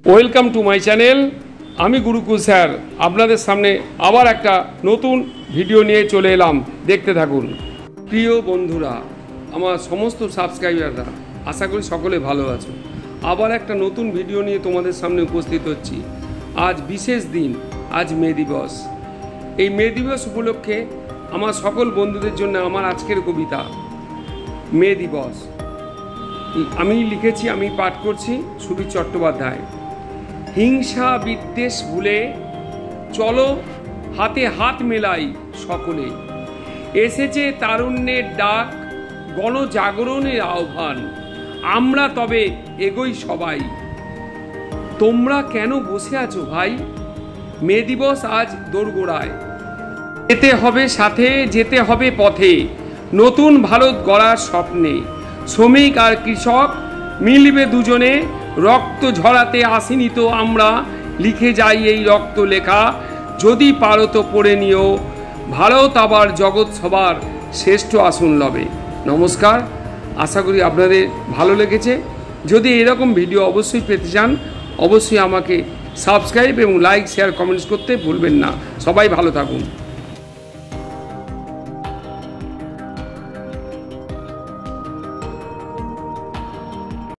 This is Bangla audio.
Welcome to my channel. আমি গুরুকুল স্যার আপনাদের সামনে আবার একটা নতুন ভিডিও নিয়ে চলে এলাম, দেখতে থাকুন। প্রিয় বন্ধুরা, আমার সমস্ত সাবস্ক্রাইবাররা, আশা করি সকলে ভালো আছো। আবার একটা নতুন ভিডিও নিয়ে তোমাদের সামনে উপস্থিত হচ্ছি। আজ বিশেষ দিন, আজ মে দিবস। এই মে দিবস উপলক্ষে আমার সকল বন্ধুদের জন্য আমার আজকের কবিতা মে দিবস। আমি লিখেছি, আমি পাঠ করছি সুবীর চট্টোপাধ্যায়। হিংসা বিদ্বেষ ভুলে চলো হাতে হাত মেলাই সকলে, এসেছে তারুণ্যের ডাক, গণজাগরণের আহ্বান, আমরা তবে এগোই সবাই। তোমরা কেন বসে আছো ভাই, মে দিবস আজ দোরগোড়ায়। যেতে হবে সাথে, যেতে হবে পথে, নতুন ভারত গড়ার স্বপ্নে। শ্রমিক আর কৃষক মিলবে দুজনে, রক্ত ঝরাতে আসিনি তো আমরা, লিখে যাই এই রক্ত লেখা, যদি পারো তো পড়ে নিও, ভারত আবার জগৎ সবার শ্রেষ্ঠ আসন লবে। নমস্কার, আশা করি আপনাদের ভালো লেগেছে। যদি এরকম ভিডিও অবশ্যই পেতে চান, অবশ্যই আমাকে সাবস্ক্রাইব এবং লাইক শেয়ার কমেন্টস করতে ভুলবেন না। সবাই ভালো থাকুন।